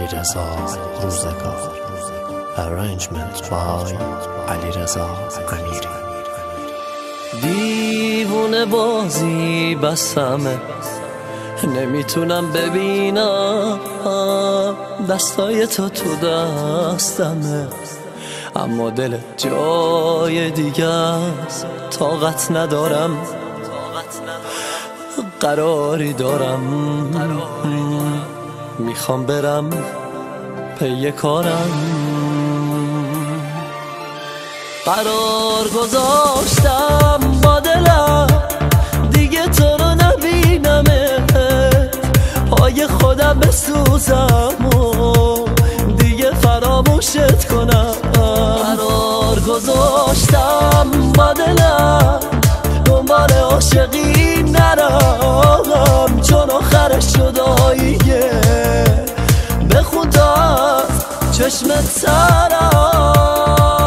علیرضا روزگار. Arrangement by علیرضا امیری. دیوونه بازی بسمه، نمیتونم ببینم دستای تو دستمه، اما دل جای دیگه است. طاقت ندارم، قراری دارم، میخوام برم پی کارم. قرار گذاشتم با دلم دیگه تو رو نبینمه، پای خودم بسوزم و دیگه فراموشت کنم. قرار گذاشتم با دلم دنبال عاشقی نرم، چون آخرش جداییه. بخون تا از چشمت سرم.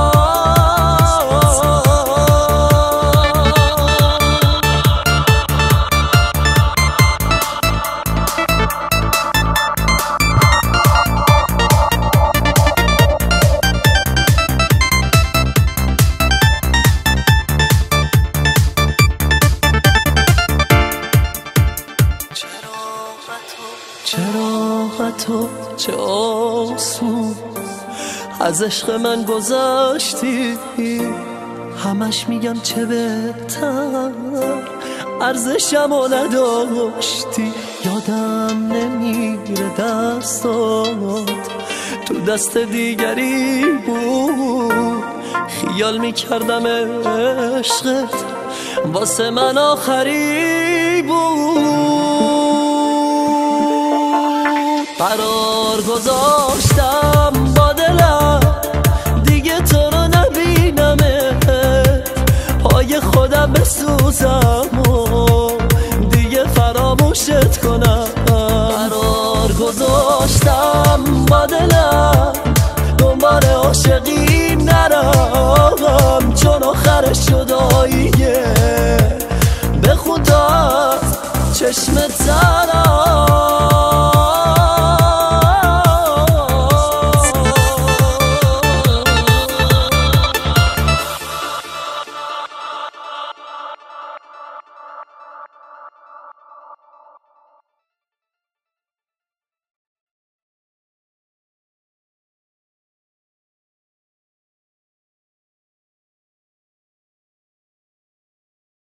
چراغتو چه آسون از عشق من گذاشتی، همش میگم چه بهتر ارزشمو نداشتی. یادم نمیره دستات تو دست دیگری بود، خیال میکردم عشقت واسه من آخری بود. قرار گذاشتم با دلم دیگه تو رو نبینمه، پای خودم بسوزم و دیگه فراموشت کنم. قرار گذاشتم با دلم دنبال عاشقی نرم، چون آخرش جداییه. بخون تا از چشمت سرم.